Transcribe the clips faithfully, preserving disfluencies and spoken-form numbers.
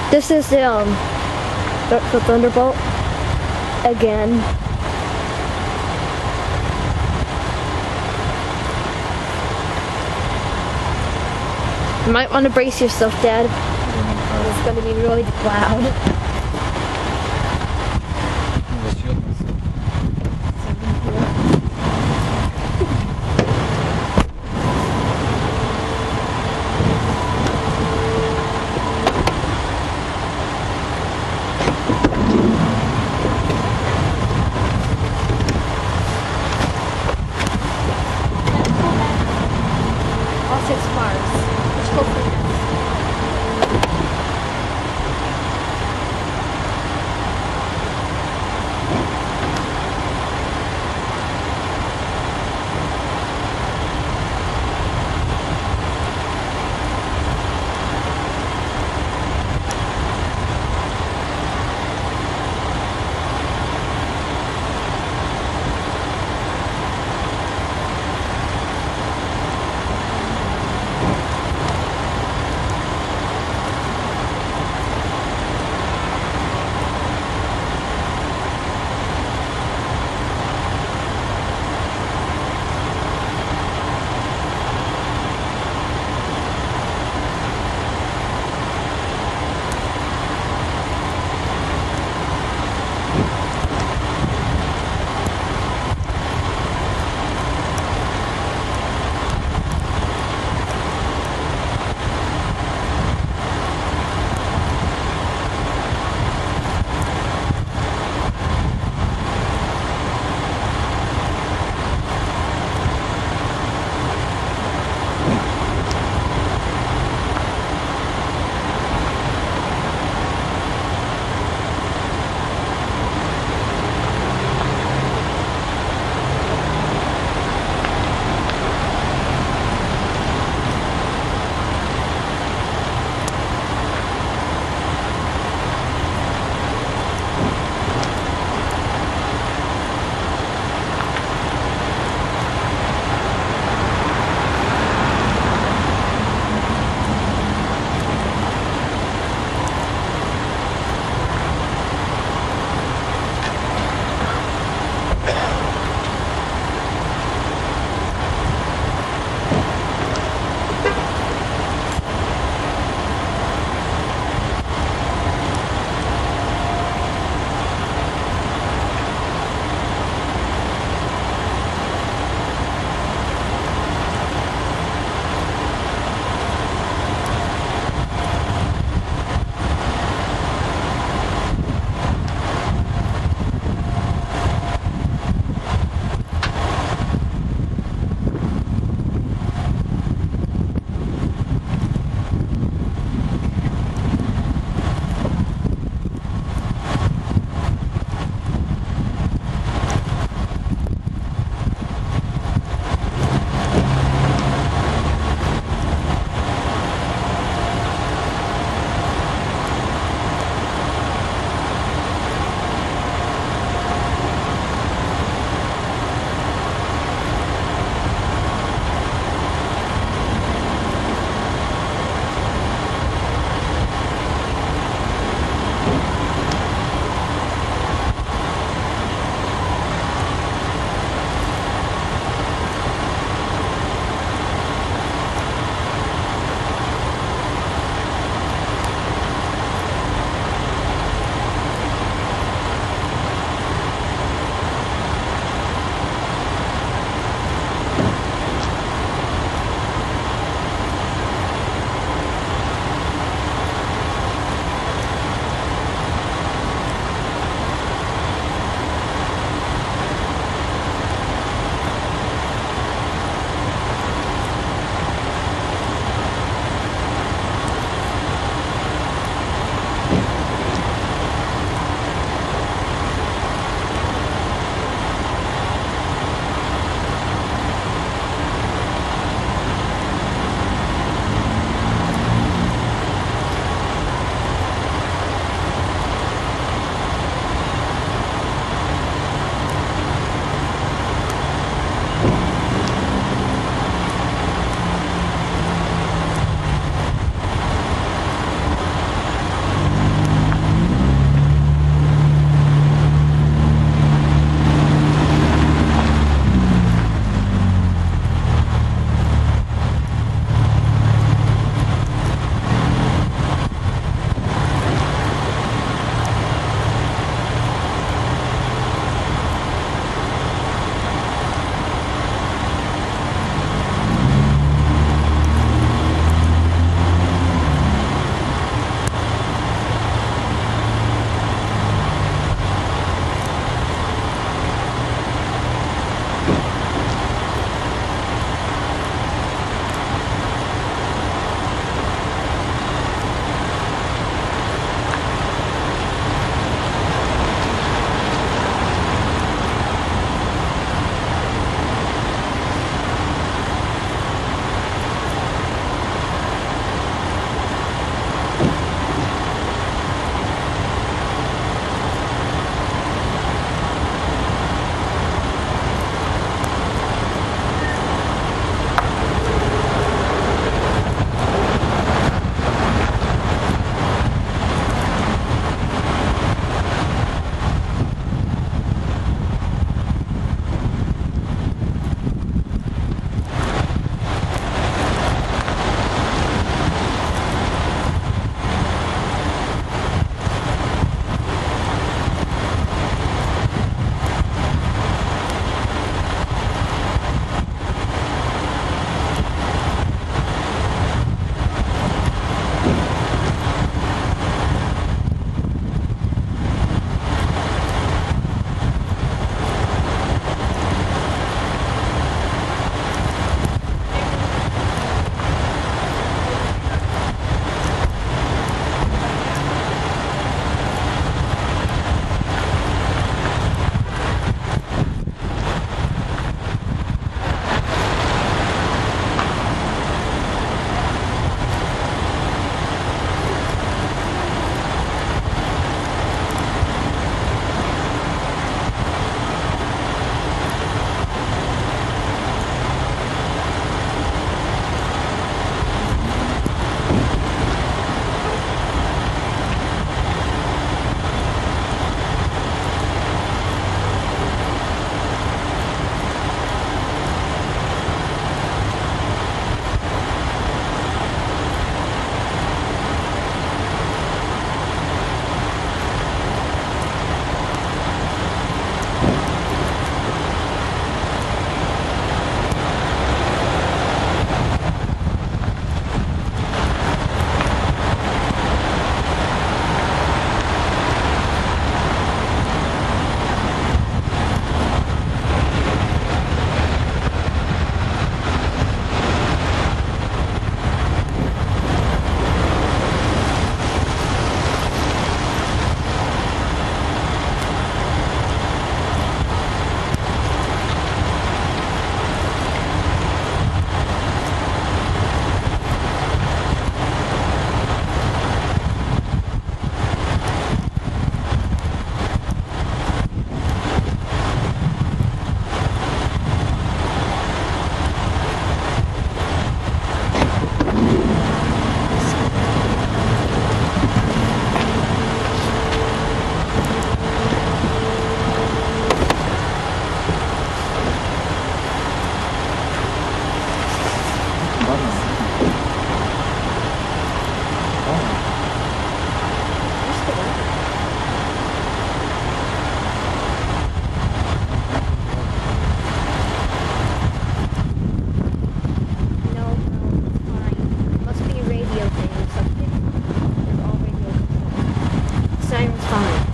This is the um the, the Thunderbolt again. You might want to brace yourself, Dad. It's going to be really loud. Six bars. Which hopefully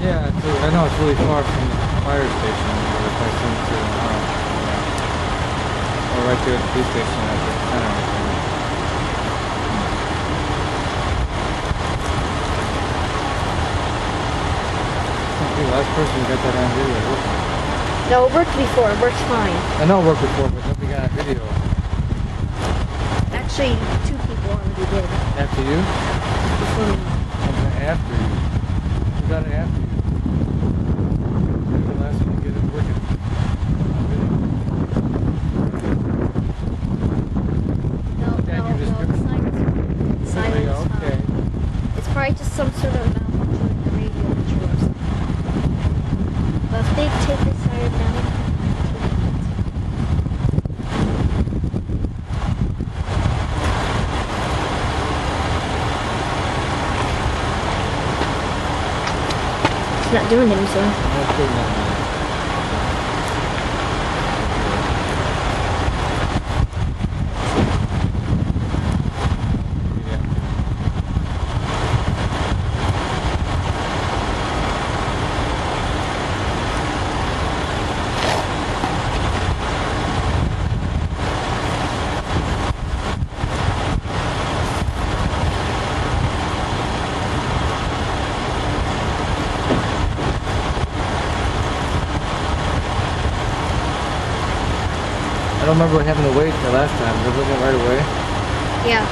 Yeah, it's really, I know it's really far from the fire station, but if I seem to, uh, yeah. Or right there at the police station at the center. The last person who got that on video, wasn't it? No, it worked before. It works fine. I know it worked before, but nobody got a video. Actually, two people already did. After you? Before me. Okay, after you. Who got it after you? Maybe the last one to get it working. No, Yeah, no, you just no. do- The silence. Silence. Oh, okay. fine. It's probably just some sort of malfunction in the radio control or something. But if they take the siren down, it's not doing anything. That's good enough. I don't remember having to wait the last time. Did it look right away? Yeah.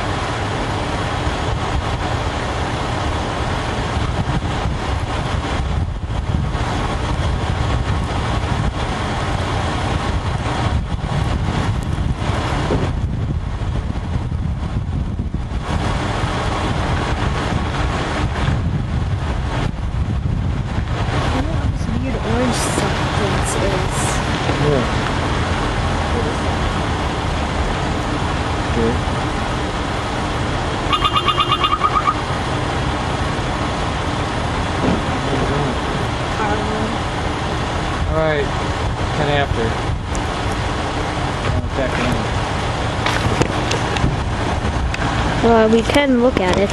I don't know what this weird orange substance is. Yeah. Okay. Alright, ten after. Uh, back in. Well, we can look at it.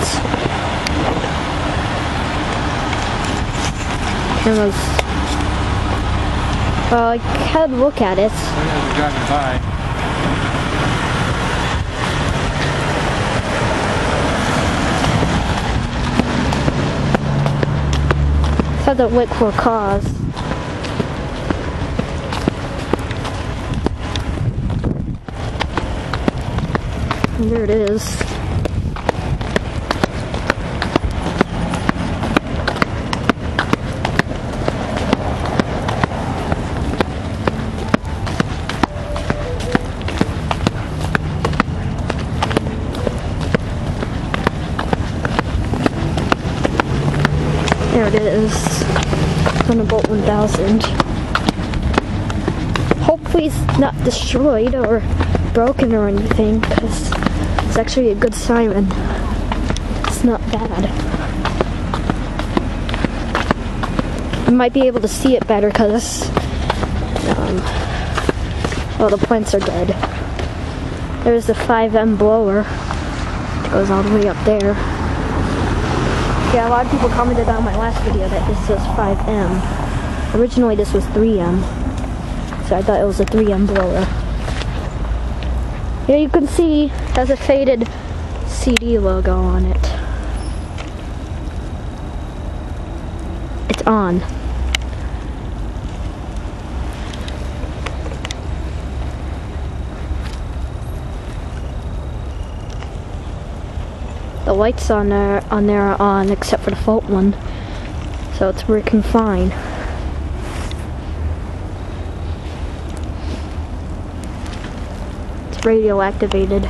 Cameras. Well, I can look at it. As you're driving by. It says it went for a cause. And there it is. There it is. Thunderbolt one thousand. Hopefully it's not destroyed or broken or anything, because it's actually a good siren. It's not bad. You might be able to see it better because um, well, the plants are dead. There's the five M blower. It goes all the way up there. Yeah, a lot of people commented on my last video that this was five M. Originally this was three M. So I thought it was a three M blower. Yeah, you can see it has a faded C D logo on it. It's on. The lights on there on there are on except for the fault one. So it's working fine. It's radio activated.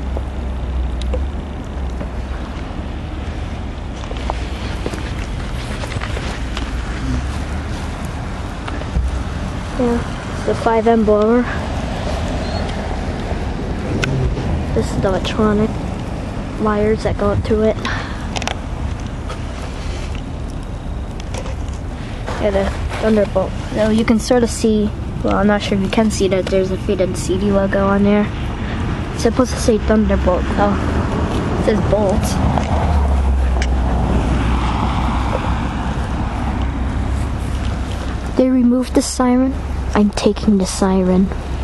Yeah, it's the five M blower. This is the electronic wires that go up to it. Yeah, the Thunderbolt. So you can sort of see, well, I'm not sure if you can see that there's a faded C D logo on there. It's supposed to say Thunderbolt though. It says Bolt. They removed the siren. I'm taking the siren.